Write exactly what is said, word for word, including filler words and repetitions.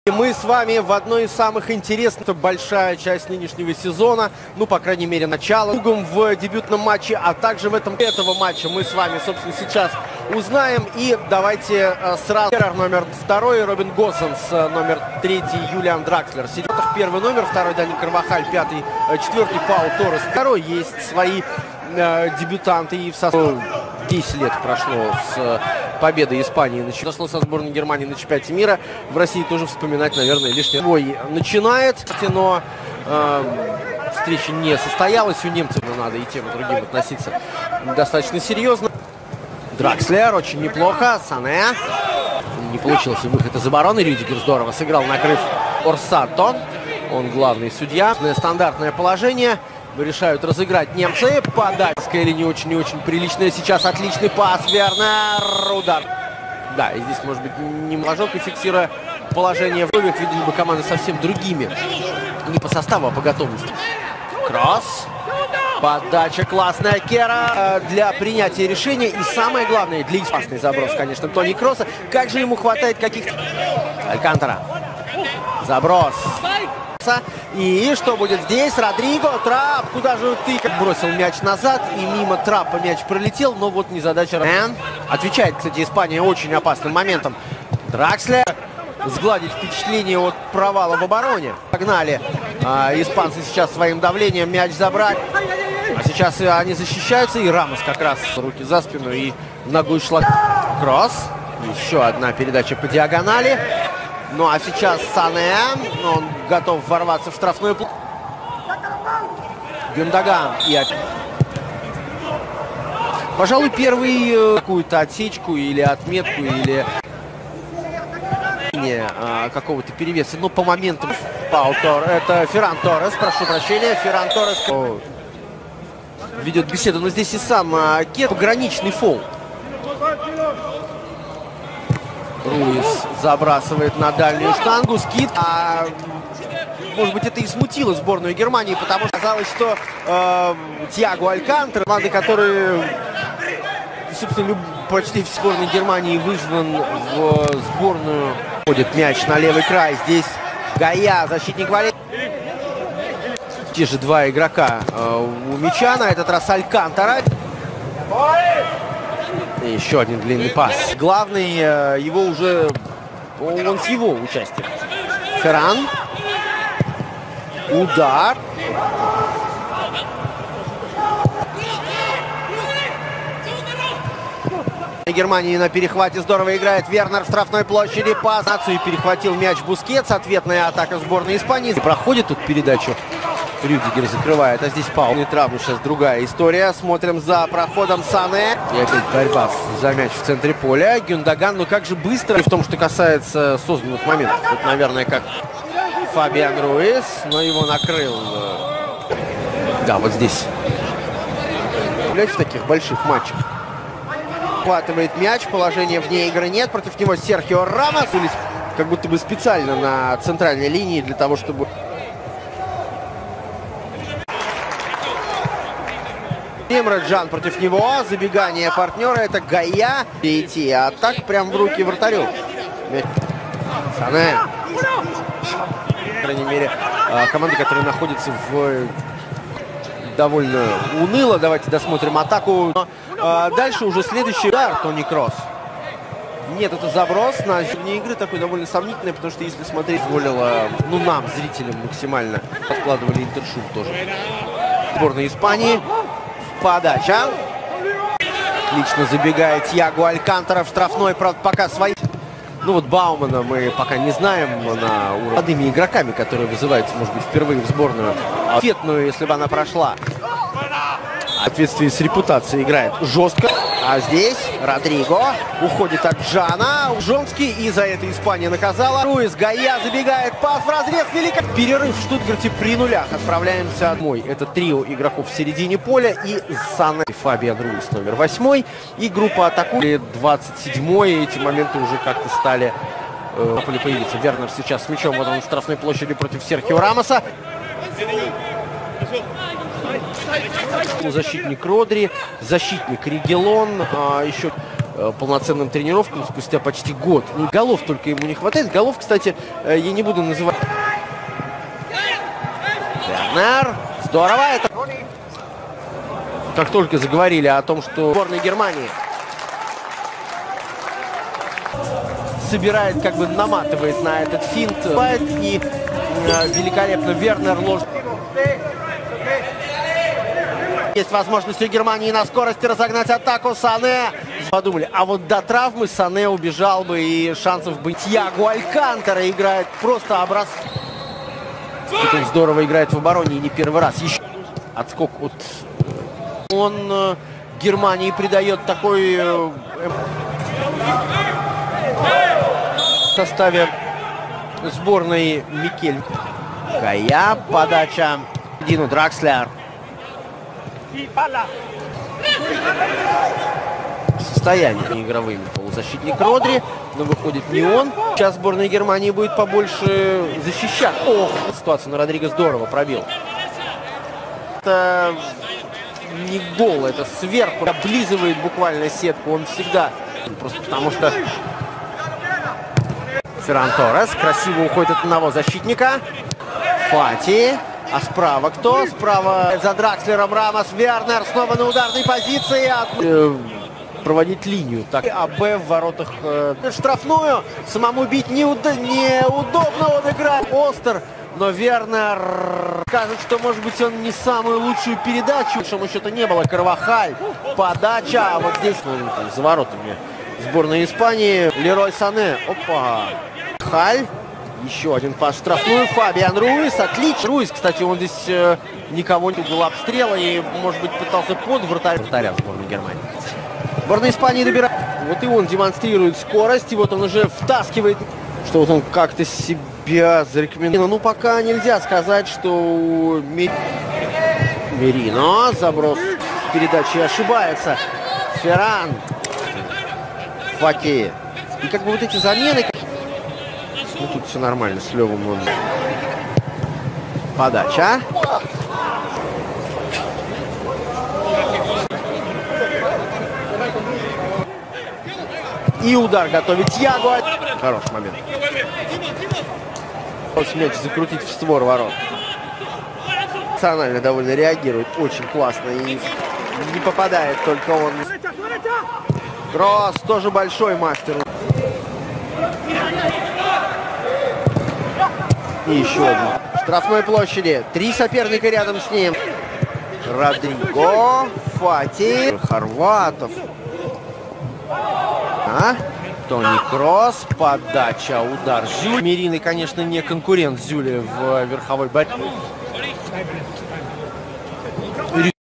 И мы с вами в одной из самых интересных, большая часть нынешнего сезона, ну, по крайней мере, начало, в дебютном матче, а также в этом этого матча мы с вами, собственно, сейчас узнаем. И давайте сразу номер второй Робин Госсенс, номер третий Юлиан Дракслер. Первый номер, второй Дани Карвахаль, пятый, четвертый Пау Торрес. Второй есть свои э, дебютанты и в составе. десять лет прошло с победы Испании. Начало со сборной Германии на чемпионате мира. В России тоже вспоминать, наверное, лишний бой начинает. Но э, встреча не состоялась. У немцев надо и тем, и другим относиться достаточно серьезно. Дракслер очень неплохо. Сане. Не получился выход из обороны. Рюдигер здорово сыграл, накрыв Орсато. Он главный судья. Стандартное положение. Решают разыграть немцы. Подачская линия очень и очень приличная. Сейчас отличный пас. Вернер. Удар. Да, и здесь, может быть, не мажок, и фиксируя положение в условиях, видели бы команды совсем другими. Не по составу, а по готовности. Кросс. Подача классная. Кера для принятия решения. И самое главное, для опасный заброс, конечно, Тони Кросса. Как же ему хватает каких-то... Алькантара. Заброс. И что будет здесь? Родриго, Трап, куда же ты? Бросил мяч назад, и мимо Трапа мяч пролетел, но вот незадача. Мэн. Отвечает, кстати, Испания очень опасным моментом. Дракслер. Сгладить впечатление от провала в обороне. Погнали а, испанцы сейчас своим давлением мяч забрать. А сейчас они защищаются, и Рамос как раз руки за спину и ногой шла. Кросс. Еще одна передача по диагонали. Ну а сейчас Сане, он готов ворваться в штрафную площадь. Гюндаган. И от... Пожалуй, первый э, какую-то отсечку или отметку, или э, какого-то перевеса. Но по моменту Пау Торрес, это Ферран Торрес, прошу прощения, Ферран Торрес ведет беседу, но здесь и сам э, Кет, пограничный фол. Руис забрасывает на дальнюю штангу, скид. А, может быть, это и смутило сборную Германии, потому что казалось, что э, Тиаго Алькантара, команды, которые, собственно, почти в сборной Германии вызван в сборную. Ходит мяч на левый край. Здесь Гая, защитник Валерий. Те же два игрока э, у мяча. На этот раз Алькантара. И еще один длинный пас. Главный э, его уже... Он с его участием. Ферран. Удар. Германия на перехвате здорово играет. Вернер в штрафной площади. Пас. И перехватил мяч Бускетс. Ответная атака сборной Испании. Проходит тут передачу. Рюдигер закрывает, а здесь Пау. Не травму, сейчас другая история. Смотрим за проходом Сане. И опять борьба за мяч в центре поля. Гюндаган, ну как же быстро. И в том, что касается созданных моментов. Вот, наверное, как Фабиан Руис, но его накрыл. Да, вот здесь. В таких больших матчах. Хватывает мяч, положения вне игры нет. Против него Серхио Рамос. Как будто бы специально на центральной линии для того, чтобы... Эмре Джан против него. Забегание партнера. Это Гая. Перейти. А так прям в руки вратарю. Сане. По крайней мере, команда, которая находится в довольно уныло. Давайте досмотрим атаку. Но, дальше уже следующий удар. Тони Кросс. Нет, это заброс на вне игры такой довольно сомнительный, потому что если смотреть, позволило, ну, нам, зрителям, максимально откладывали интершум тоже. Сборная Испании. Подача. Отлично забегает Тиаго Алькантара в штрафной, правда, пока свои. Ну вот Баумана мы пока не знаем на уровне. Молодыми игроками, которые вызываются, может быть, впервые в сборную. Ответную, если бы она прошла. В соответствии с репутацией играет жестко. А здесь Родриго уходит от Джана. Жонский, и за это Испания наказала. Руис, Гая забегает, пас в разрез, великий перерыв в Штутгарте при нулях. Отправляемся домой. Это трио игроков в середине поля и Сане. Фабиан Руис номер восьмой. И группа атакует двадцать седьмой. Эти моменты уже как-то стали э, появиться. Вернер сейчас с мячом. Вот он в штрафной площади против Серхио Рамоса. Защитник Родри, защитник Ригелон, а, еще э, полноценным тренировкам спустя почти год. Ну, голов только ему не хватает. Голов, кстати, э, я не буду называть. Вернер. Здорово это. Как только заговорили о том, что сборная Германии собирает, как бы наматывает на этот финт. И э, великолепно Вернер ложит. Есть возможность у Германии на скорости разогнать атаку. Сане. Подумали, а вот до травмы Сане убежал бы, и шансов быть. Тиаго Алькантара играет просто образ. Он здорово играет в обороне, и не первый раз. Еще отскок от... Он э, Германии придает такой... Э, в составе сборной Микель. Кая, подача Дину Дракслер. Состояние игровыми полузащитник Родри, но выходит не он. Сейчас сборная Германии будет побольше защищать. Ох, ситуацию на Родриго здорово пробил. Это не гол, это сверху облизывает буквально сетку. Он всегда, просто потому что Ферран Торрес красиво уходит от одного защитника. Фати. А справа кто? Справа за Дракслером Рамос. Вернер снова на ударной позиции. От... Э, проводить линию. Так, а Б в воротах. Э, штрафную. Самому бить неуд... неудобно. Он играет. Остер. Но Вернер скажет, что, может быть, он не самую лучшую передачу. Большому счету не было. Карвахаль. Подача. А вот здесь, ну, там, за воротами сборной Испании. Лерой Сане. Опа. Халь. Еще один пас штрафную. Фабиан Руис. Отлично. Руис, кстати, он здесь э, никого не был обстрела и, может быть, пытался под вратаря. Вратаря сборной Германии. Сборная Испании добирает. Вот и он демонстрирует скорость. И вот он уже втаскивает. Что вот он как-то себя зарекомендовал. Ну, пока нельзя сказать, что Мерино. Заброс передачи ошибается. Ферран. Факи. И как бы вот эти замены... Ну, тут все нормально, с Левым он... Подача. И удар готовит Тиаго. Хороший момент. Мяч закрутить в створ ворот. Эмоционально довольно реагирует. Очень классно. И не попадает только он. Кросс тоже большой мастер. И еще один. В штрафной площади. Три соперника рядом с ним. Родриго, Фати, Хорватов. А? Тони Кросс. Подача, удар. Зюль. Мерины, конечно, не конкурент Зюли в верховой борьбе.